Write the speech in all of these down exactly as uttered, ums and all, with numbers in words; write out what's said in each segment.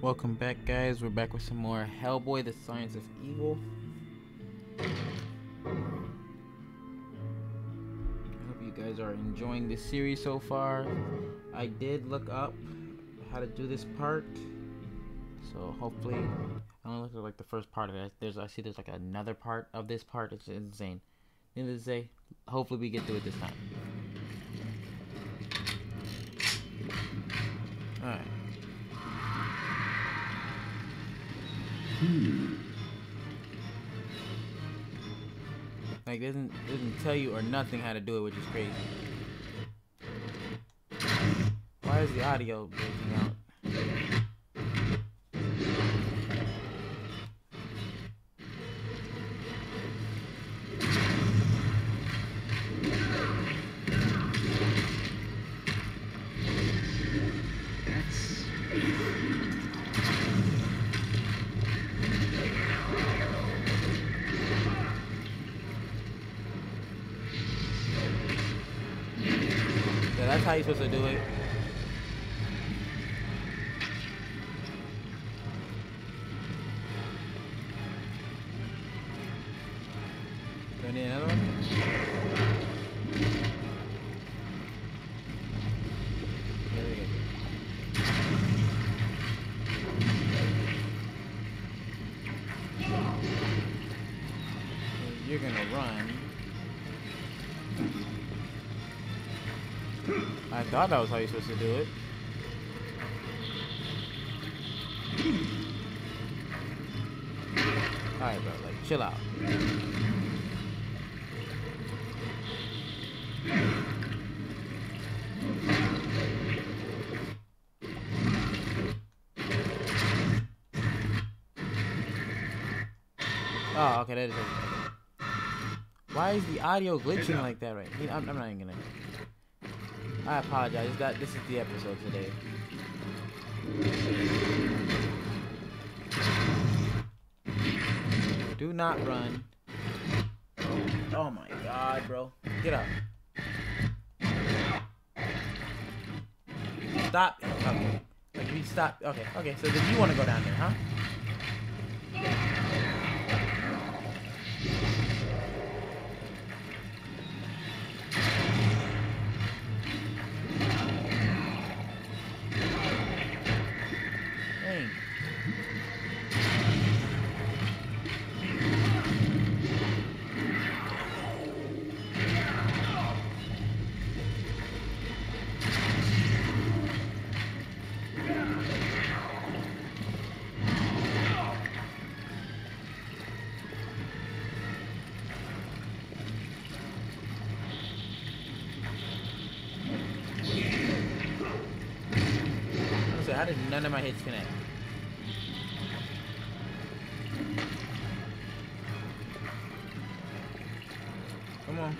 Welcome back, guys. We're back with some more Hellboy, the Science of Evil. I hope you guys are enjoying this series so far. I did look up how to do this part, so hopefully I only looked at like the first part of it. There's I see there's like another part of this part. It's insane. Needless to say, hopefully we get through it this time. All right. Hmm. Like it doesn't doesn't tell you or nothing how to do it, which is crazy. Why is the audio breaking out? That's how you're supposed to do it. Do I need another one? There we go. You're gonna run. I thought that was how you're supposed to do it. Alright, bro, like, chill out. Oh, okay, that is it. Why is the audio glitching like that right now? I'm, I'm not even gonna... I apologize. That this is the episode today. Do not run. Oh my god, bro. Get up. Stop. Okay. Like if you stop. Okay. Okay. So then you want to go down there, huh? How did none of my hits connect? Come on.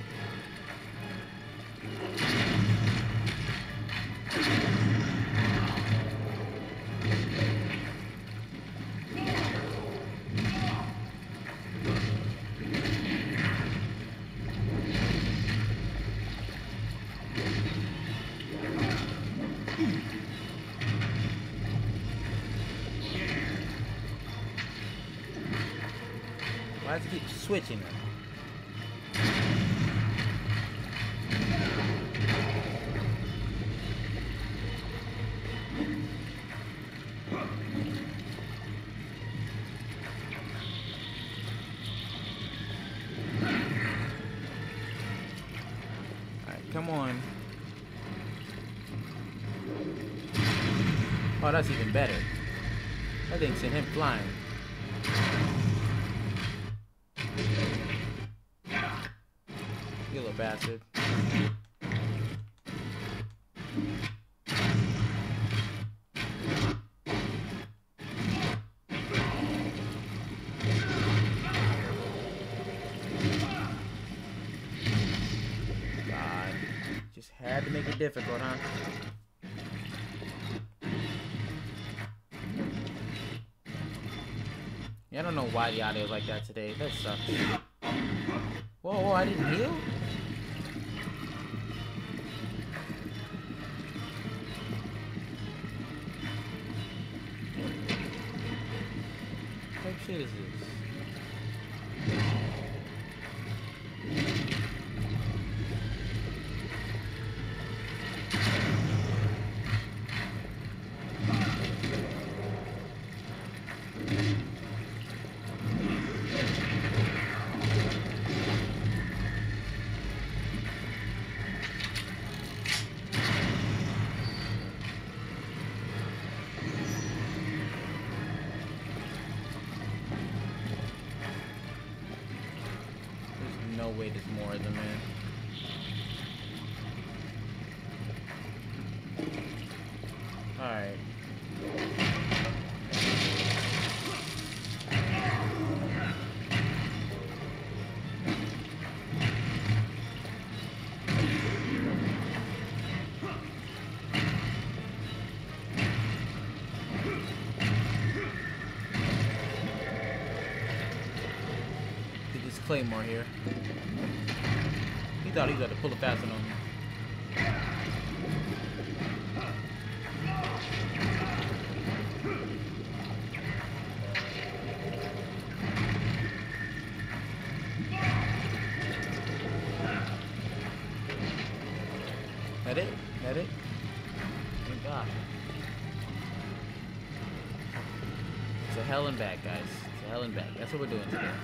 Why does it keep switching them? Alright, come on. Oh, that's even better. That thing sent him flying. You little bastard. God. Just had to make it difficult, huh? Yeah, I don't know why the audio is like that today. That sucks. Whoa, whoa, I didn't heal? shit is this? No way there's more of them, man. Alright. Get this claymore here. He thought he was about to pull a fast one on me. That it? That it? Thank God. It's a hell and back, guys. It's a hell and back. That's what we're doing today.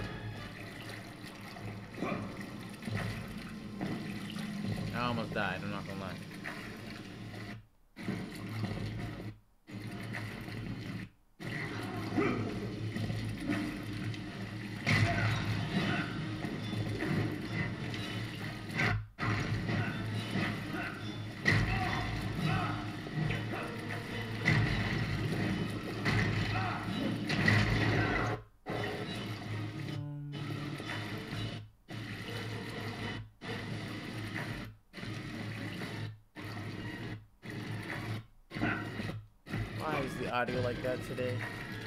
I almost died, I'm not gonna lie. Why is the audio like that today?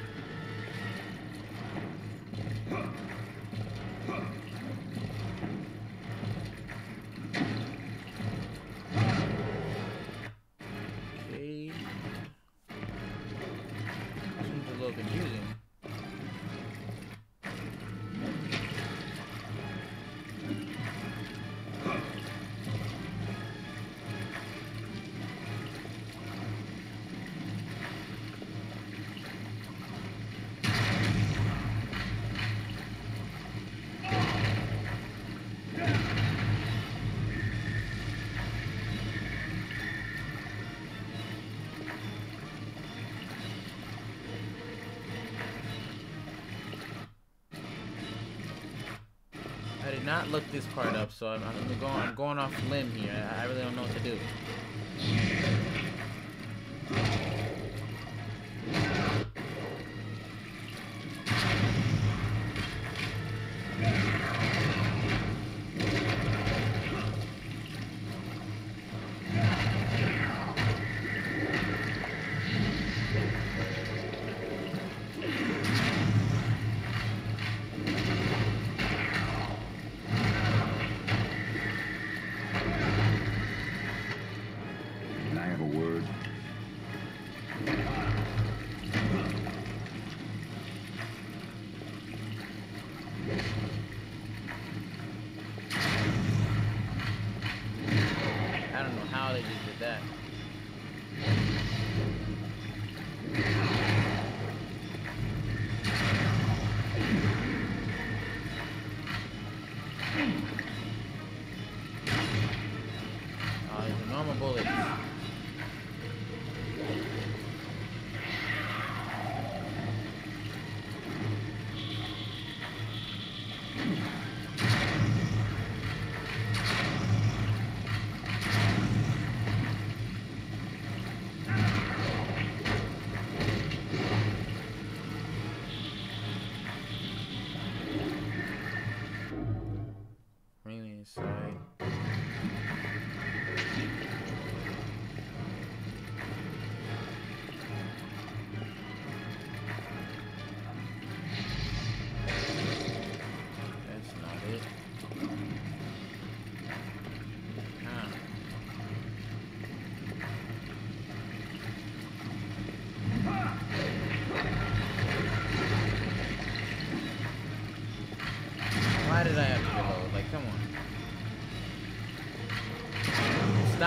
Okay. Seems a little confusing. I did not look this part up, so I'm, I'm going. I'm going off limb here. I, I really don't know what to do.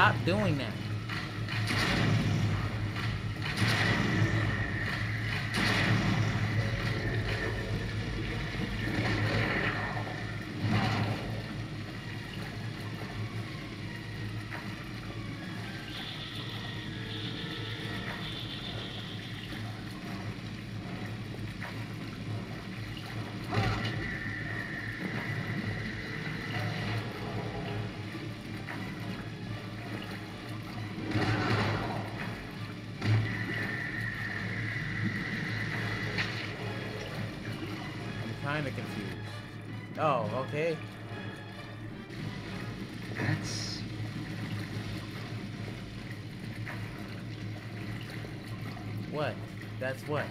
Stop doing that. Kinda confused. Oh, okay. That's... What? That's what?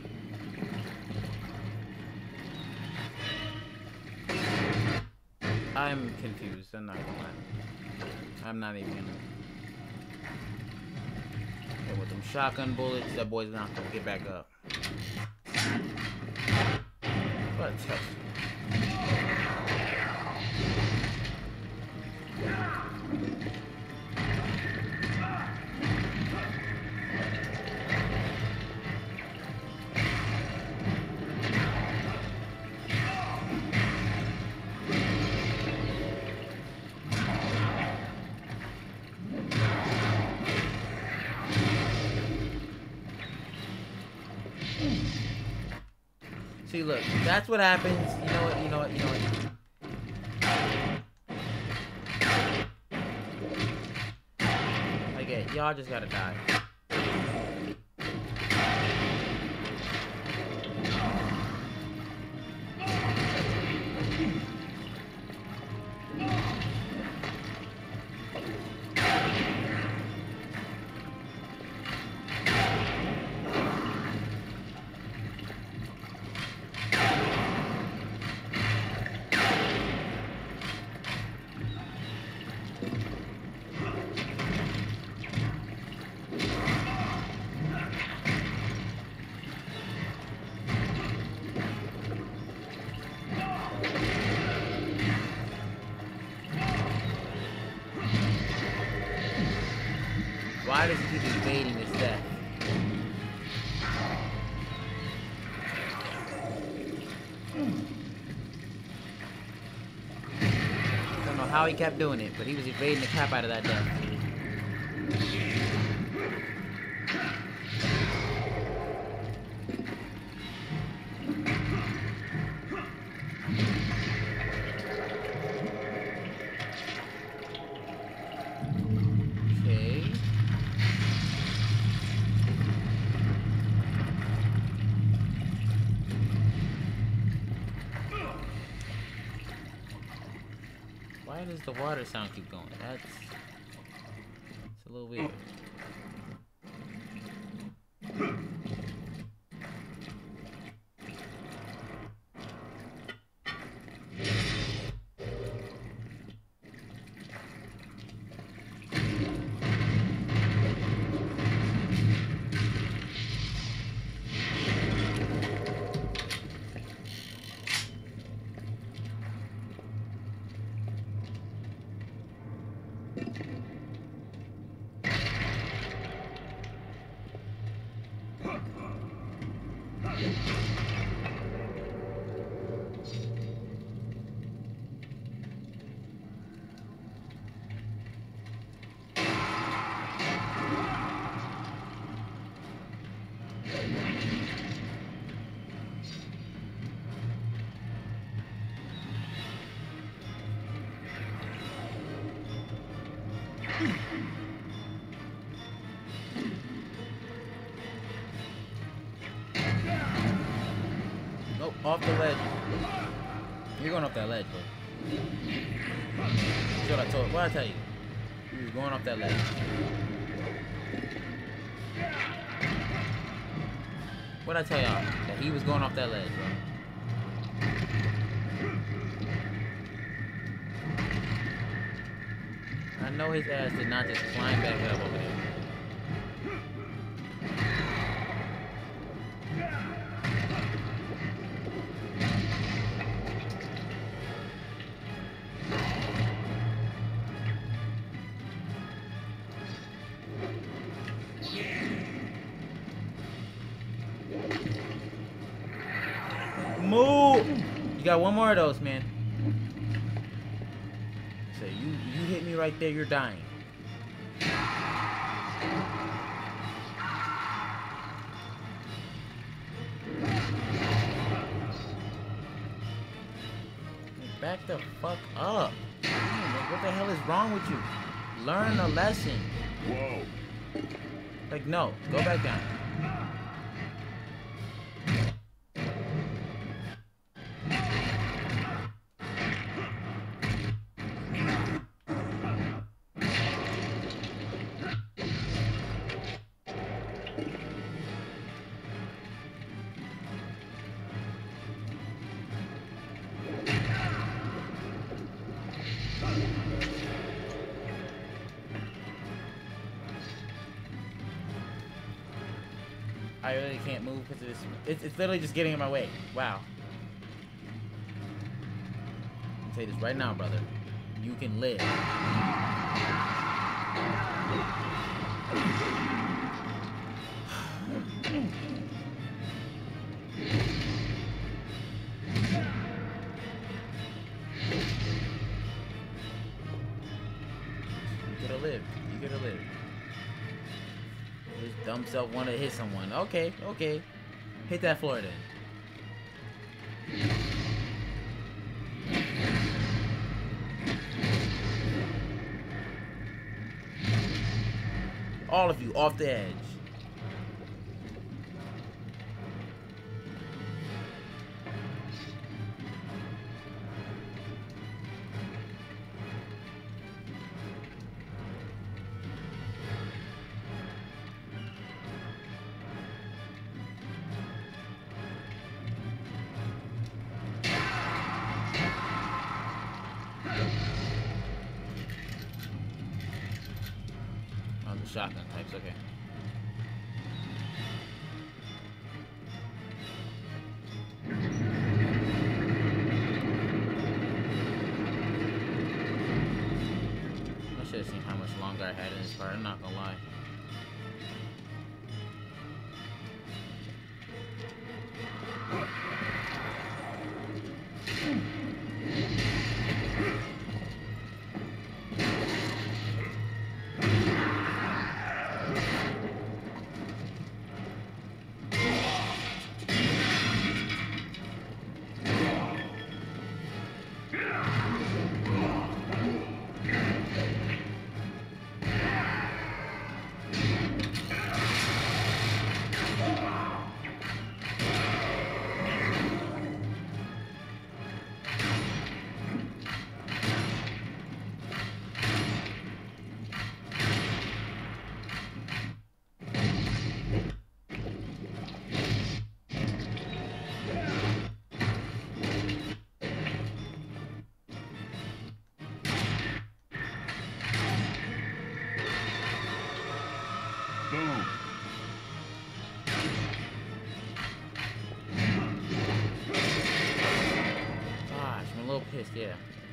I'm confused. I'm not gonna lie. I'm not even gonna. Okay, with them shotgun bullets, that boy's not gonna get back up. What a test. See, look, that's what happens. You know what, you know what, you know what. I get it. Y'all just gotta die. Why does he keep evading his death? I don't know how he kept doing it, but he was evading the crap out of that death. Why does the water sound keep going? That's... it's a little weird. Nope, off the ledge. You're going off that ledge, bro. That's what I told. What I tell you? You was going off that ledge. What I tell y'all? That he was going off that ledge, bro. I know his ass did not just climb back up over there. You got one more of those, man. So you you hit me right there, you're dying. Back the fuck up. Man, what the hell is wrong with you? Learn a lesson. Whoa. Like, no. Go back down. I really can't move because it's, it's it's literally just getting in my way. Wow. I'll say this right now, brother. You can live. You gotta live. You gotta live. His dumb self wanted to hit someone. Okay, okay. Hit that floor then. All of you off the edge. Shotgun types, okay. I should have seen how much longer I had in this part, I'm not gonna lie. Boom. Gosh, I'm a little pissed, yeah.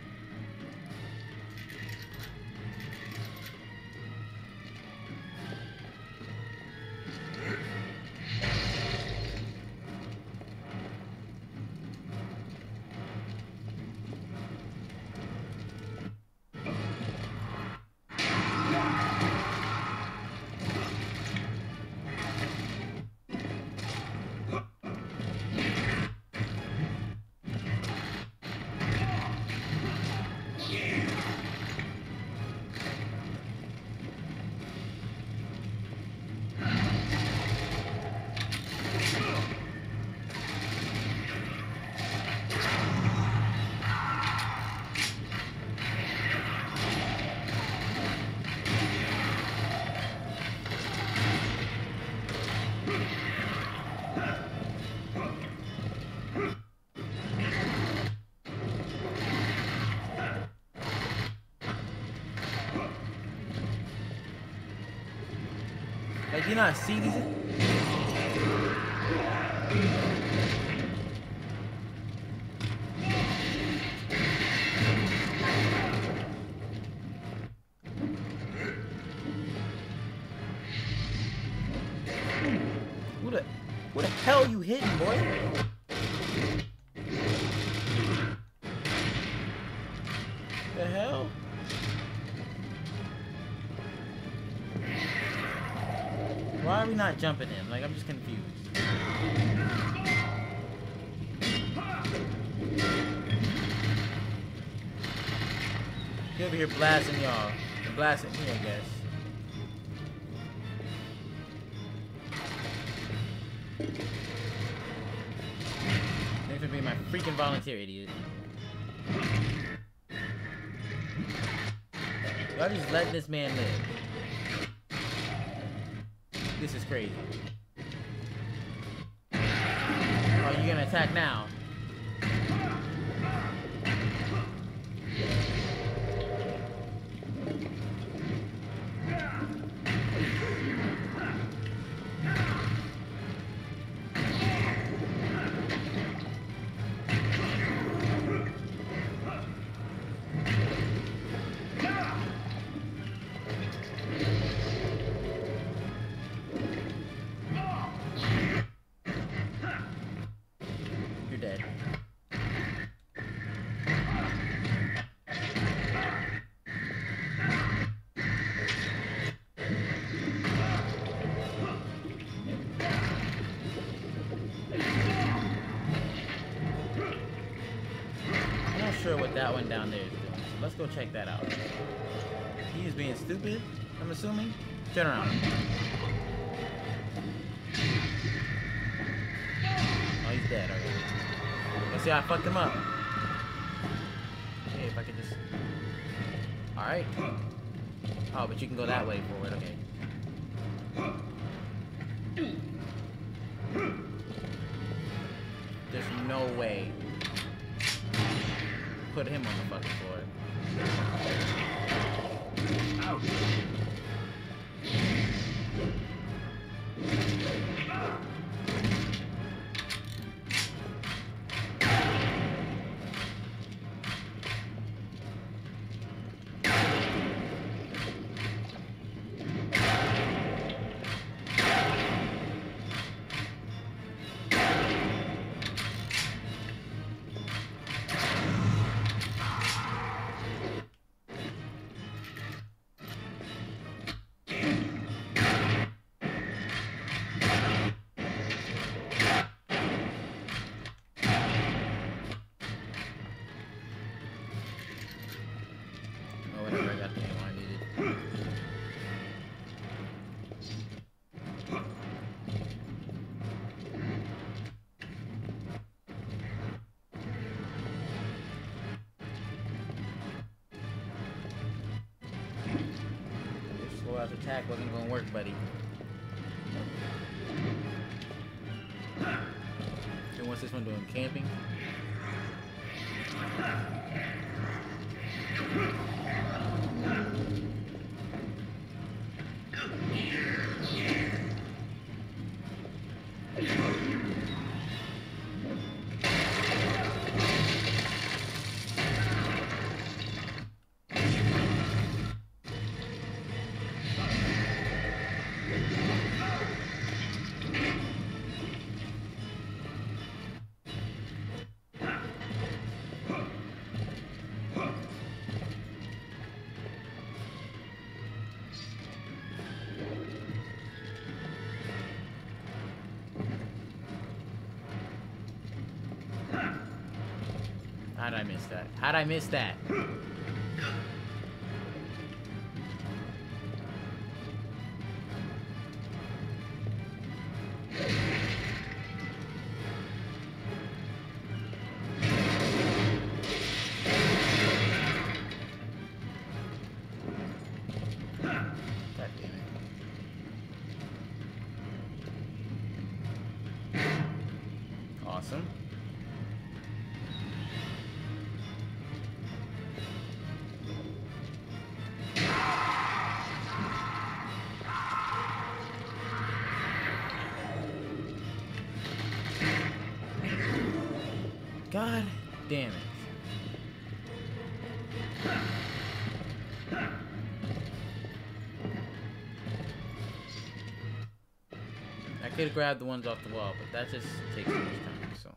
Like, you not see these? Who the, who the hell you hitting, boy? we not jumping him? Like, I'm just confused. He over here blasting y'all. Blasting me, I guess. Thanks for being my freaking volunteer, idiot. Y'all just letting this man live. This is crazy. Oh, you gonna attack now? Sure what that one down there is doing. So let's go check that out. He's being stupid, I'm assuming. Turn around. Oh, he's dead already. Let's see how I fucked him up. Okay, if I could just... Alright. Oh, but you can go that way forward, okay. There's no way. Put him on the fucking floor. Ouch. Attack wasn't gonna work, buddy. So what's this one doing? Camping? How'd I miss that? How'd I miss that? God damn it. Awesome. God damn it. I could have grabbed the ones off the wall, but that just takes too much time, so.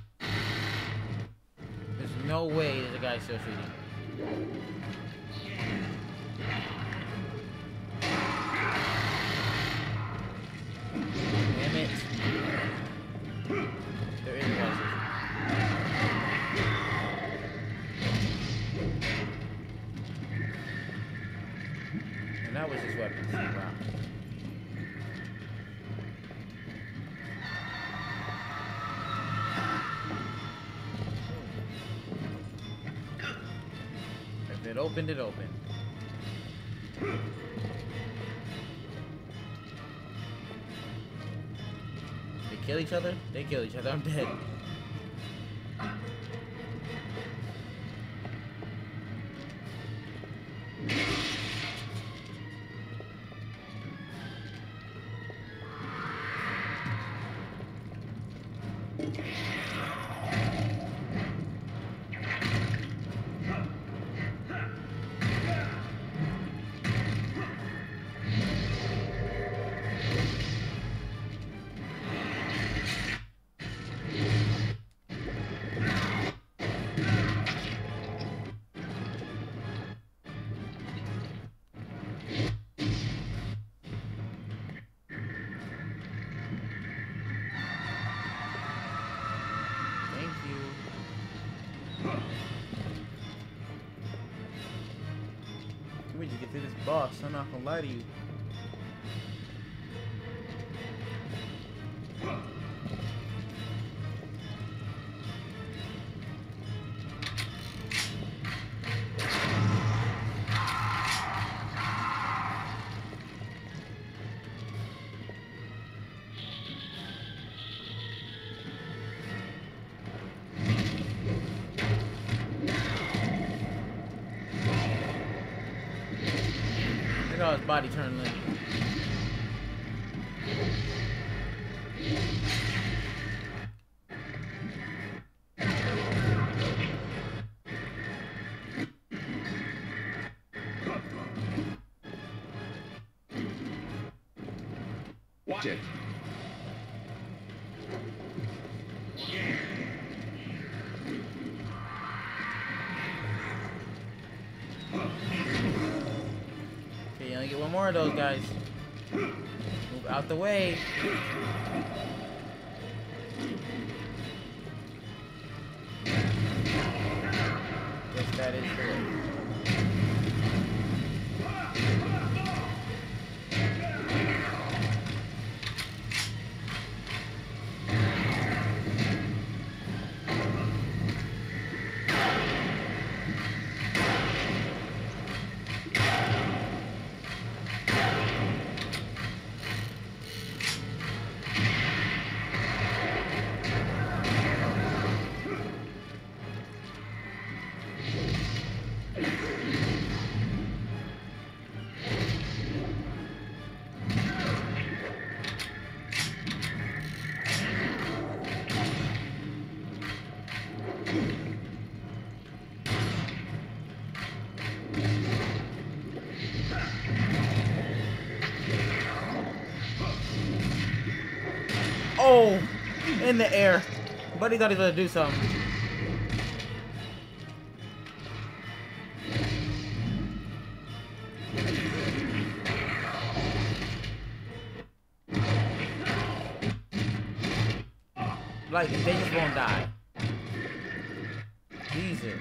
There's no way there's a guy still shooting. And that was his weapon. Wow. If it opened, it opened. They kill each other? They kill each other. I'm dead. Can we just get through this boss? I'm not gonna lie to you. Look how his body turned limp. Watch it. Okay, you only get one more of those guys. Move out the way. Guess that is the way. Oh, in the air. Buddy thought he was gonna do something. Like, they just won't die. Jesus.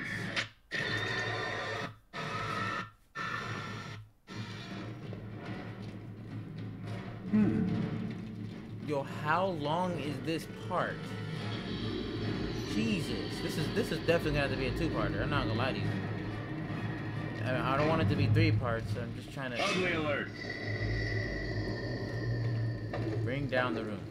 Hmm. Yo, how long is this part? Jesus, this is this is definitely gonna have to be a two-parter. I'm not gonna lie to you. I, I don't want it to be three parts. So I'm just trying to Ugly alert. bring down the room.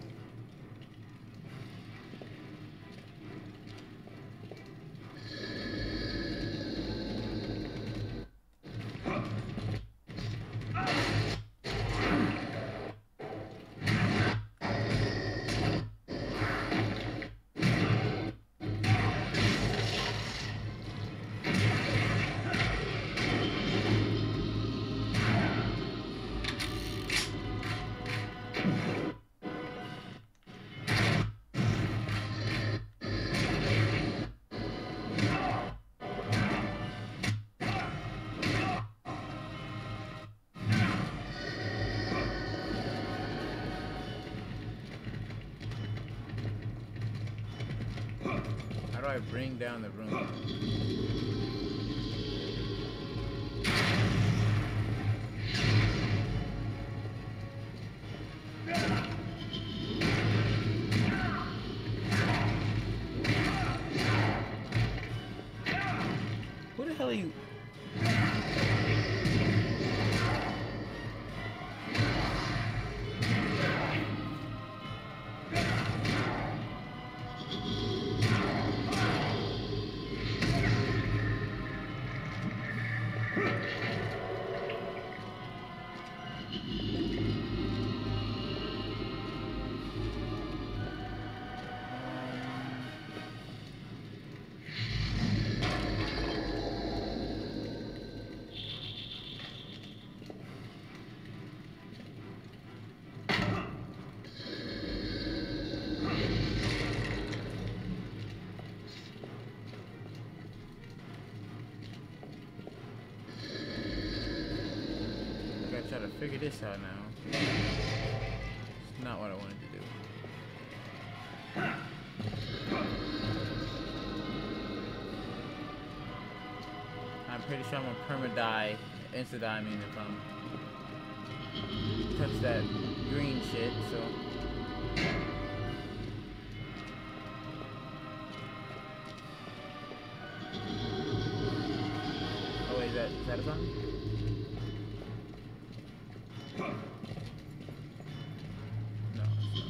How do I bring down the room? try to figure this out now. It's not what I wanted to do. I'm pretty sure I'm gonna perma-die, insta-die, I mean, if I'm touch that green shit, so. Oh wait, is that, is that a song? No.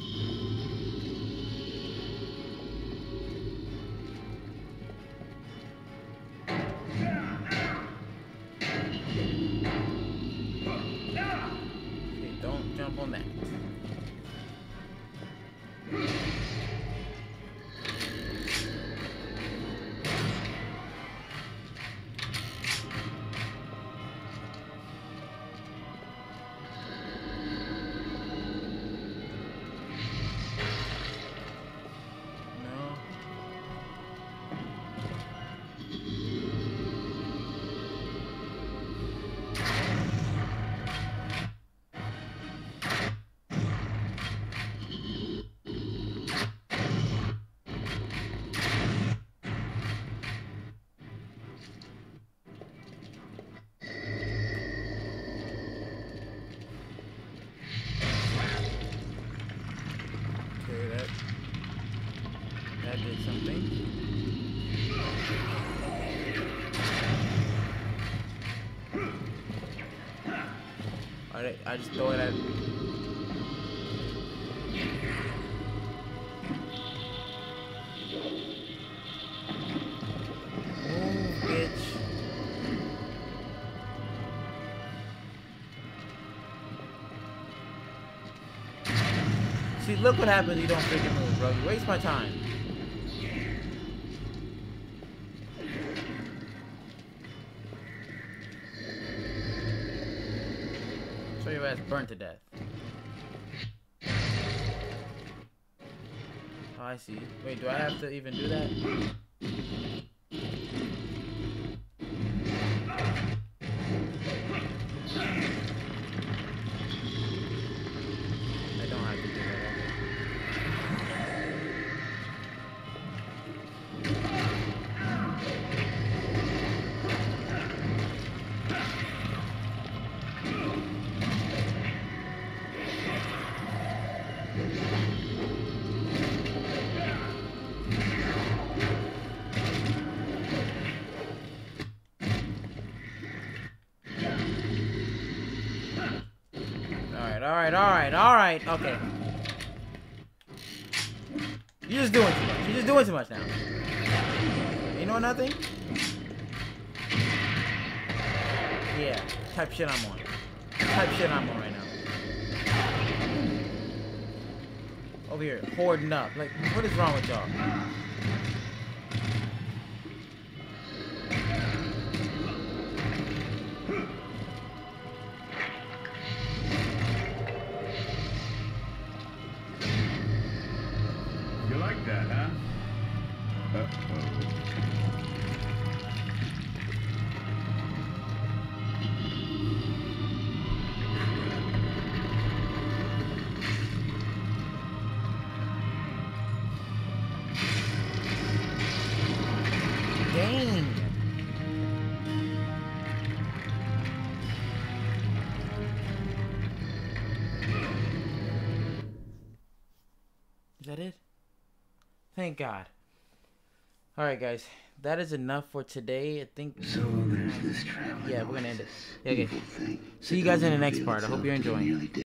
Okay, don't jump on that. That did something. Alright, I just throw it at. Move, bitch. See, look what happens if you don't freaking move, bro. You waste my time. So your ass burnt to death. Oh, I see. Wait, do I have to even do that? I don't have to do that. Alright, alright, alright, okay. You're just doing too much. You're just doing too much now. You know nothing? Yeah, type shit I'm on. Type shit I'm on right now. Over here, hoarding up. Like, what is wrong with y'all? You like that, huh? Uh-oh. Dang. Is that it? Thank God. Alright guys, that is enough for today. I think So there's this traveling yeah, we're gonna end it. office. Yeah, okay. Evil thing. See you guys in the next part. I hope you're enjoying.